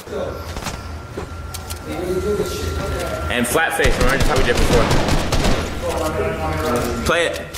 And flat face, remember just how we did before. Play it.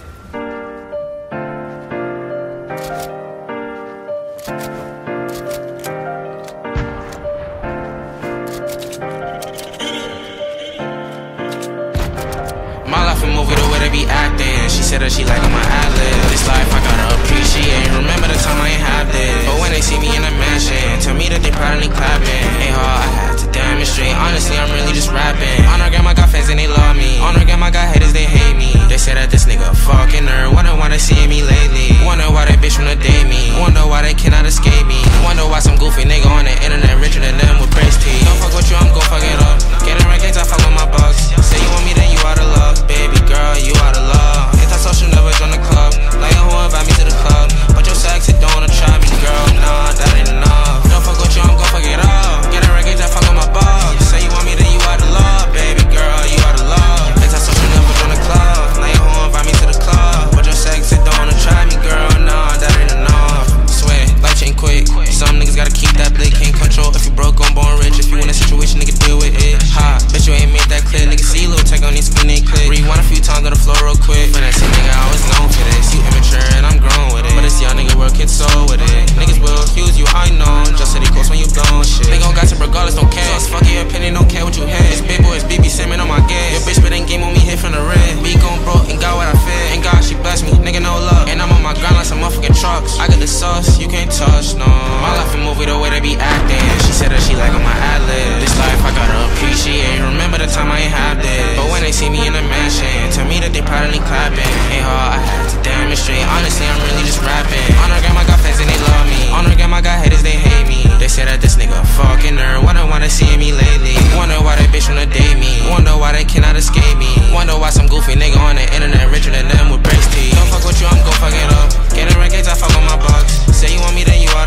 My life a movie, the way they be acting. She said that she liking my ad-lib. This life I gotta appreciate. Remember the time I ain't have this. But when they see me in a mansion, tell me that they proudly clapping. Ain't hard, I had to demonstrate. Honestly, I'm really just rapping. On our game, I got fans and they love me. On our game, I got haters, they hate me. They say that this nigga a fucking nerd. Wonder why they seeing me lately. Wonder why that bitch wanna date me. Wonder why they cannot escape me. Wonder why some goofy nigga on the internet richer than them with praise teeth. Don't fuck with you, I'm gon' fuck it up. Getting rankings, I fuck with my bucks. Say you want me, then you out of love. Baby girl, you out of love. Hit that social, never join the club. Like who invite me to the club. But your sex, it don't wanna try me, girl. Nah, that ain't enough. Don't fuck with you, I'm gon' fuck it up. Getting rankings, I fuck with my bucks. Say you want me, then you out of love. Baby girl, you out of love. Hit that social, never join the club. Like who invite me to the club. But your sex, it don't wanna try me, girl. Nah, that ain't enough. Swear, life change quick. Some niggas gotta keep that blick, can't control. If you broke, gon' born rich. If you in a situation, nigga, deal with it. Ha, bitch, you ain't made that clear. Nigga, see little tech on these skin, they click. Rewind a few times on the floor real quick. But that same nigga, I was known for this. You immature and I'm grown with it. But this young nigga work it so with it. Niggas will accuse you, I know. Just city close when you blown shit. They gon' gossip regardless, don't care. So fuck your opinion, don't care what you hear. It's big boy, it's BB Simmons on my gas. Your bitch spitting game on me, hit from the red. Me gon' broke and got what I feel. And God, she blessed me, nigga, no luck. And I'm on my grind like some motherfucking trucks. I got the sauce, you can't touch, no. My life a movie, the way they be acting. She said that she liking my ad-lib. This life I gotta appreciate. Remember the time I ain't have this. But when they see me in a mansion, tell me that they proudly clapping. Ain't hard, I had to demonstrate. Honestly, I'm really just rapping. On our game, I got fans and they love me. On our game, I got haters, they hate me. They say that this nigga a fucking nerd. Wonder why they seeing me lately. Wonder why that bitch wanna date me. Wonder why they cannot escape me. Wonder why some goofy nigga on the internet richer than them with brace teeth. Don't fuck with you, I'm gon' fuck it up. Getting rankings, I fuck on my bucks. Say you want me, then you